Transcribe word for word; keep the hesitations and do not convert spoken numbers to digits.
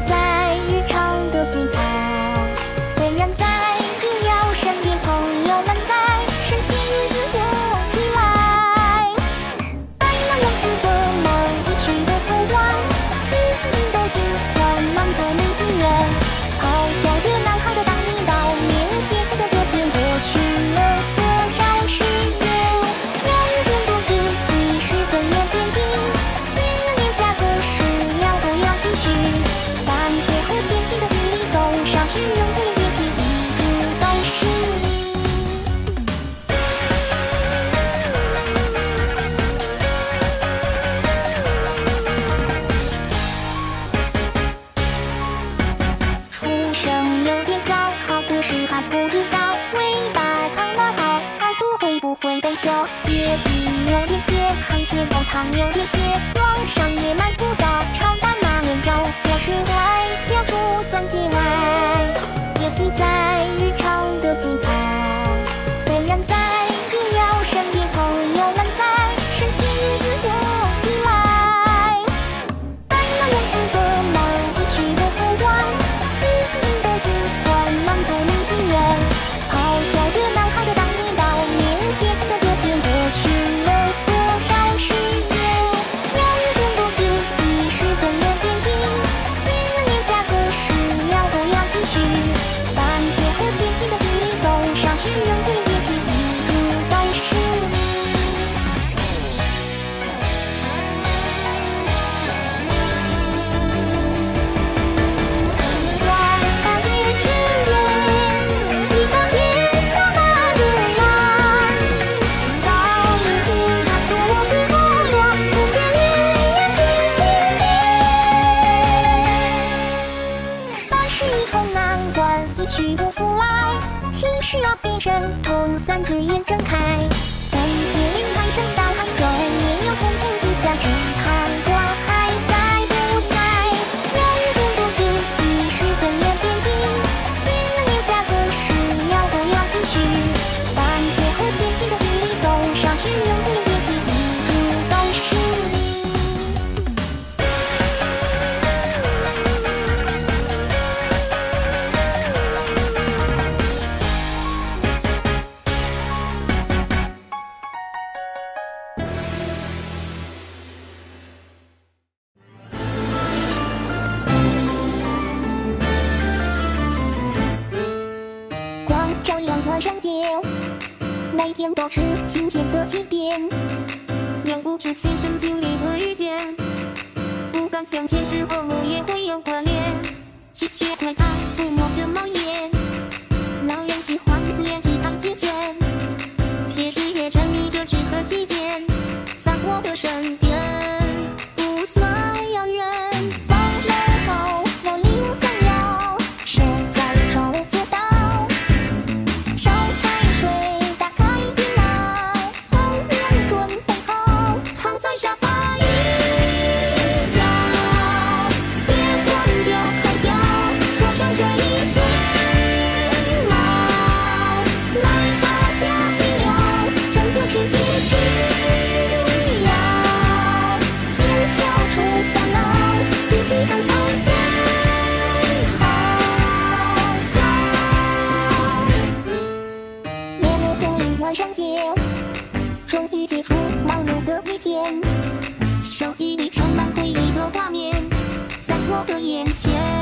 在日常的精彩。虽然在，只要身边朋友们在，身心日子过起来。白马王子的梦，一曲的父王，一心的心愿，满足你心愿。咆哮的男孩的当你到面，贴切的歌tiếng过去了多少时间？要与更多知己是怎样坚定？新人年下可是要多要继续。番茄和甜甜的距离走上去，永不言别提，一直都是你。出生有点早，好多事还不知道，尾巴藏得好，耳朵会不会被笑？月饼有点甜，海鲜高汤有点咸，网上也买不到炒蛋马眼粥，我是外跳出三界外，也记载日常的精彩。虽然在，只要身边朋友们在，身心日子过起来。白马王子的梦，一曲的父王，一心的心愿，满足你心愿。咆哮的男孩的当你到面，贴切的歌tiếng过去了多少时间？要与更多知己是怎样坚定？新人年下可是要多要继续。番茄和甜甜的距离走上去，永不言别提，一直都是你。万大街之远，一方天高大的蓝，到你听它多是火落，不限你也只星星。八十一头难关，一去不复来，青石要变身，头三只眼睁开。三千零海深大海中，也有风情几在，只盼光还在不在？要与更多知己是怎样坚定？新人年下可是要多要继续。番茄和甜甜的距离走上去，永不言别提，一直都是你。光照亮万圣节，每天都是晴天的起点。 两不平先生经历的遇见，不敢想天使和我也会有关联。吸血怪他抚摸着猫眼，老人喜欢练习太极拳，天使也沉迷着纸和期间，在我的身边不算遥远。放了后我礼物三要，谁在手做到？烧开水，打开电脑，后面准备好，躺在沙发一觉，别忘掉开票，桌上这一身毛，奶茶加冰料，拯救世界需要，先消除烦恼，比起刚才最好笑。夜幕降临万圣节，终于结束忙碌的一天，手机里充满回忆的画面，在我的眼前。